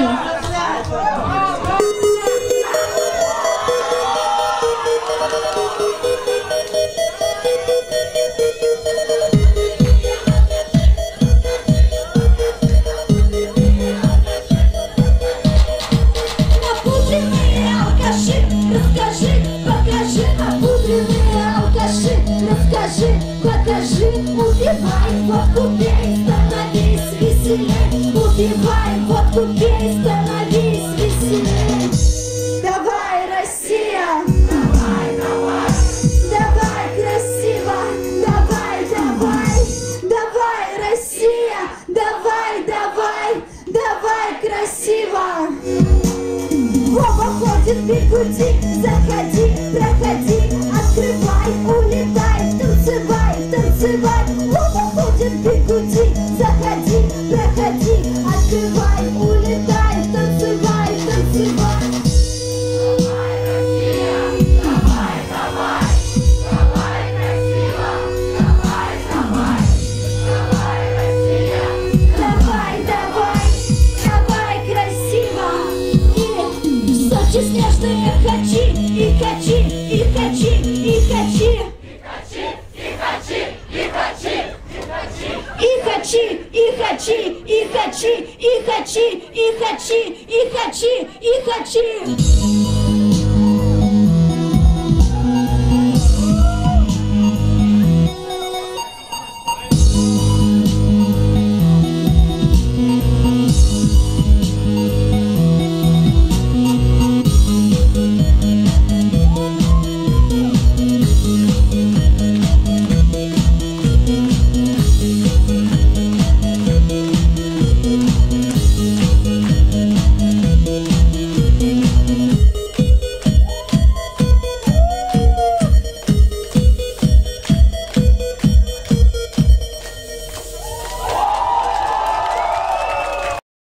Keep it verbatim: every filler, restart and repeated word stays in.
Расскажи, покажи, убивай, водку пей, становись веселей. Убивай, водку пей, становись веселей. Давай, Россия! Давай, давай! Давай, красиво! Давай, давай! Давай, Россия! Давай, давай! Давай, красиво! Вова ходит, бегути, заходи, проходи, открывай, улетай, танцевай, танцевай. Вова ходит, бегути, заходи, проходи, открывай, улетай, танцевай, танцевай. Давай, Россия, давай, давай, давай, красиво, давай, давай, давай, Россия, давай, давай, давай, красиво. И в Сочи снежные хачи, и хачи, и хачи, и хачи. И хачи, и хачи, и хачи, и хачи, и хачи, и хачи, и хачи.